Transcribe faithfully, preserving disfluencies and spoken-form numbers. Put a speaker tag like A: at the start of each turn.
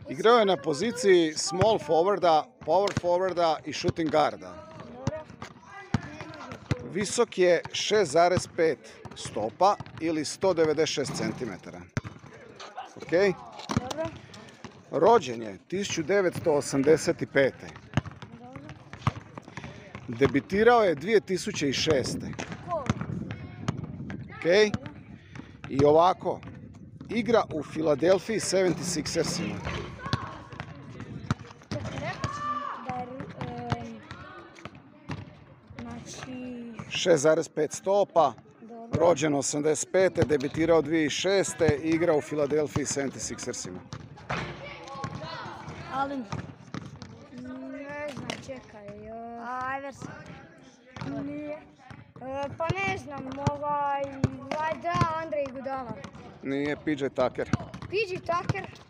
A: Igrao je na poziciji small forwarda, power forwarda i shooting guarda. Visok je šest zarez pet stopa ili sto devedeset šest centimetara. Ok? Rođen je tisuću devetsto osamdeset pete. Debitirao je dvije tisuće šeste. Ok? I ovako, igra u Philadelphia sedamdeset šestersima. šest zarez pet stopa, rođen osamdeset pete. Debitirao dvije tisuće šeste. Igra u Philadelphia sedamdeset šestersima.
B: Ali, ne znam, čekaj, Iverson. Nije. Pa ne znam, ovaj, valjda Andrej Iguodala.
A: Nije, P J Tucker.
B: P J Tucker.